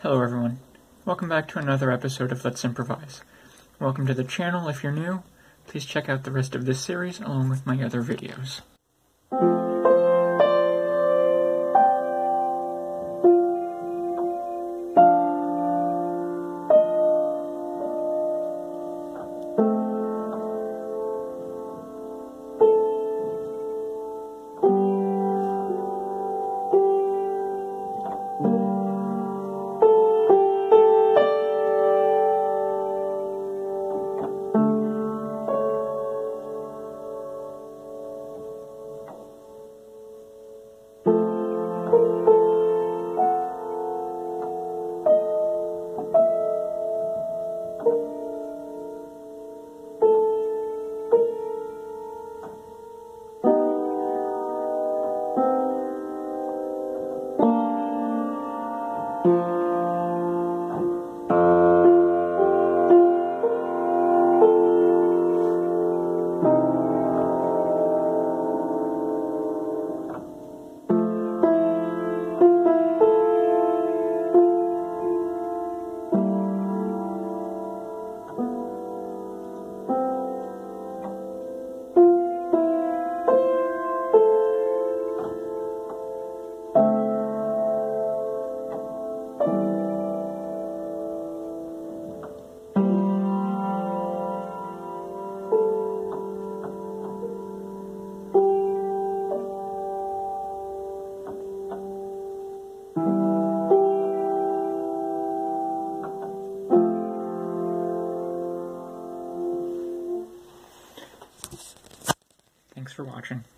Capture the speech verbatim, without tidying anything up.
Hello everyone, welcome back to another episode of Let's Improvise. Welcome to the channel. If you're new, please check out the rest of this series along with my other videos. Thanks for watching.